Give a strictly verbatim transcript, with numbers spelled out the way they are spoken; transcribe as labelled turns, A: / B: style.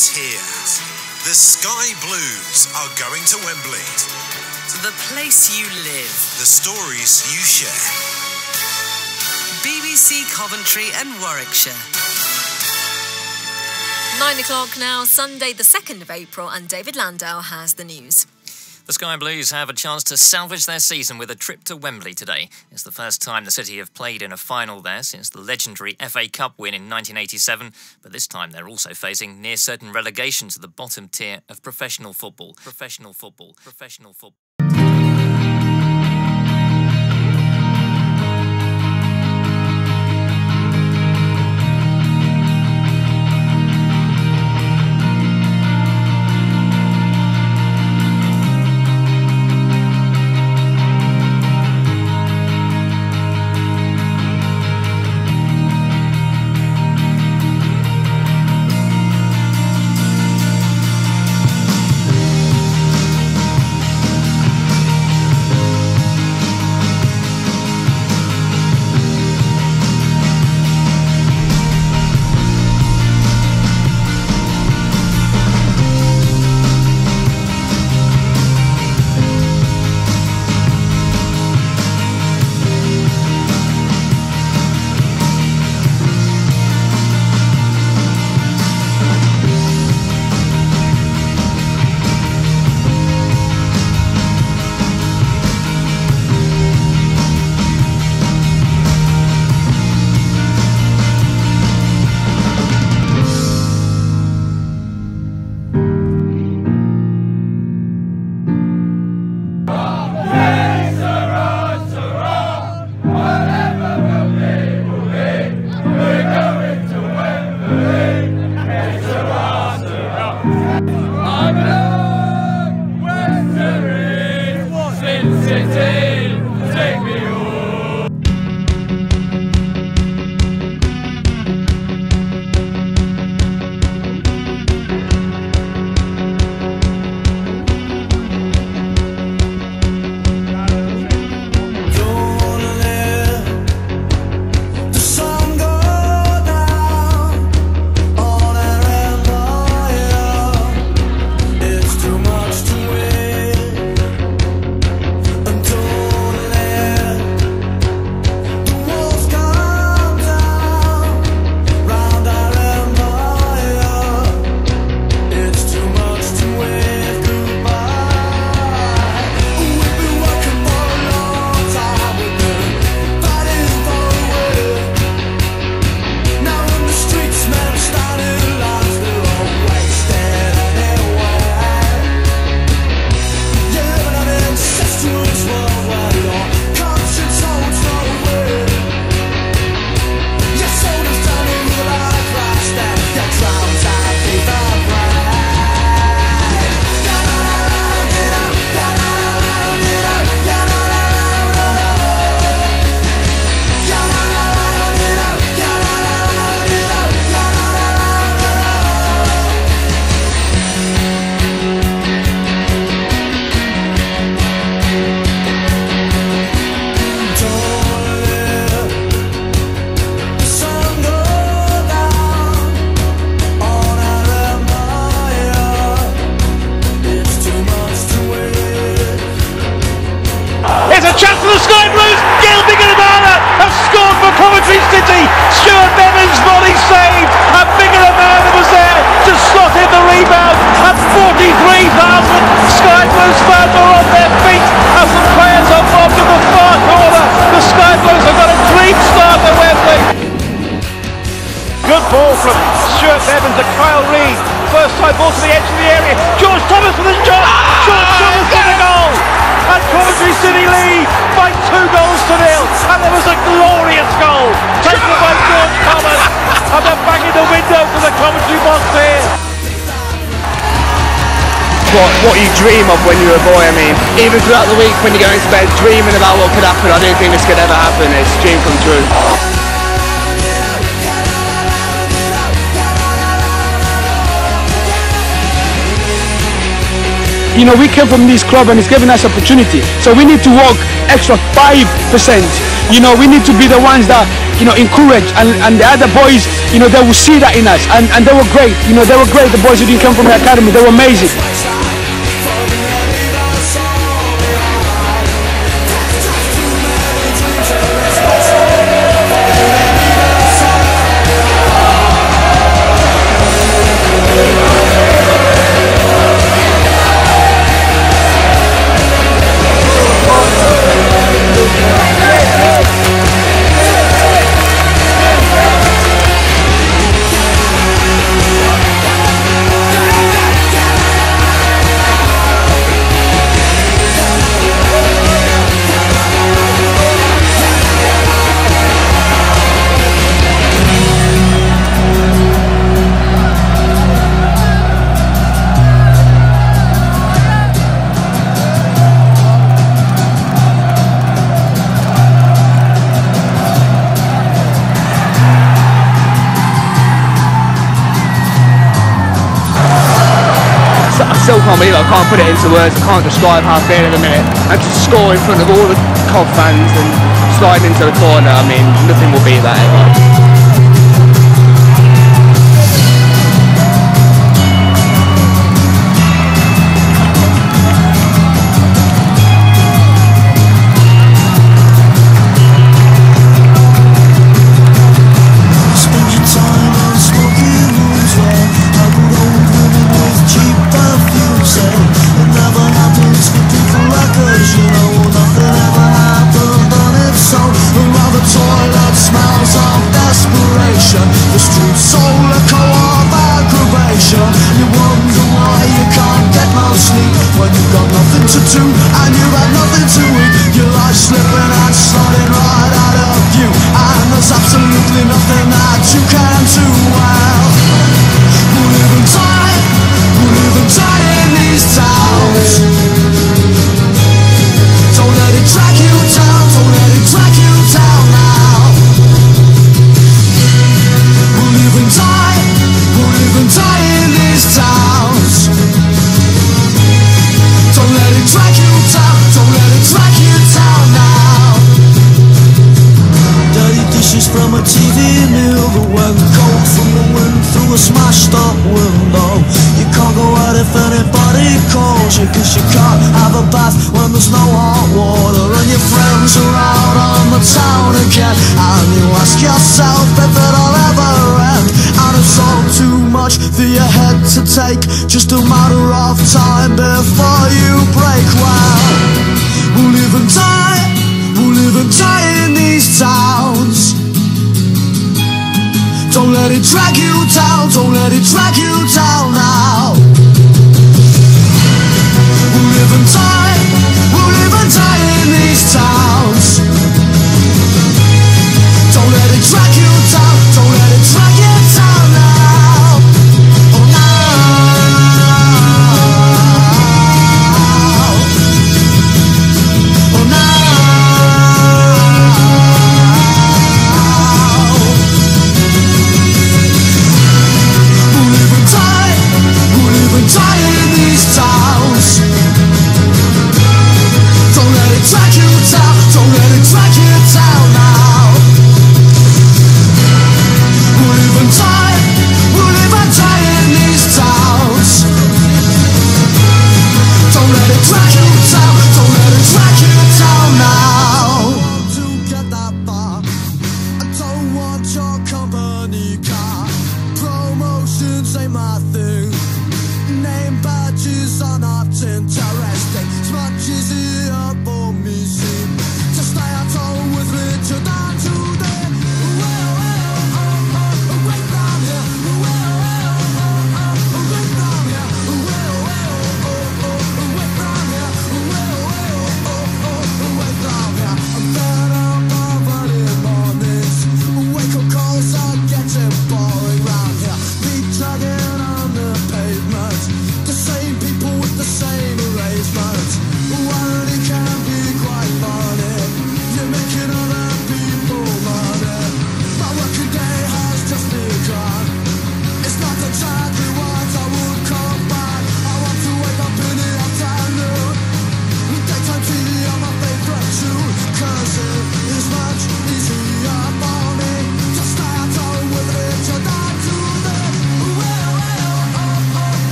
A: It's here. The Sky Blues are going to Wembley.
B: The place you live.
A: The stories you share.
B: B B C Coventry and Warwickshire.
C: Nine o'clock now, Sunday the second of April, and David Landau has the news.
D: The Sky Blues have a chance to salvage their season with a trip to Wembley today. It's the first time the city have played in a final there since the legendary F A Cup win in nineteen eighty-seven, but this time they're also facing near-certain relegation to the bottom tier of professional football. Professional football. Professional football.
E: There's a chance for the Sky Blues. Gael Bigirimana have scored for Coventry City. Stuart Bevan's volley saved, and Bigirimana was there to slot in the rebound. And forty-three thousand Sky Blues fans are on their feet as the players are bobbed in the far corner. The Sky Blues have got a dream start at Wembley. Good ball from Stuart Bevan to Kyle Reid. First time ball to the edge of the area. George Thomas with a shot. George Thomas with a goal. And Coventry City lead by two goals to nil. And there was a glorious goal taken by George Thomas. And they're back in the window for the Coventry box here.
F: What, what you dream of when you're a boy. I mean, even throughout the week when you're going to bed dreaming about what could happen, I didn't think this could ever happen. It's a dream come true.
G: You know, we came from this club and it's given us opportunity. So we need to work extra five percent. You know, we need to be the ones that you know, encourage, and, and the other boys, you know, they will see that in us, and, and they were great, you know, they were great, the boys who didn't come from the academy, they were amazing.
F: I still can't believe it, I can't put it into words, I can't describe how I feel in a minute. And to score in front of all the Cov fans and sliding into the corner, I mean, nothing will beat that ever.
H: Cause you can't have a bath when there's no hot water, and your friends are out on the town again, and you ask yourself if it'll ever end. And it's all too much for your head to take, just a matter of time before you break. Well, we'll live and die, we'll live and die in these towns. Don't let it drag you down, don't let it drag you down now. We'll live and die, we'll live and die in these towns.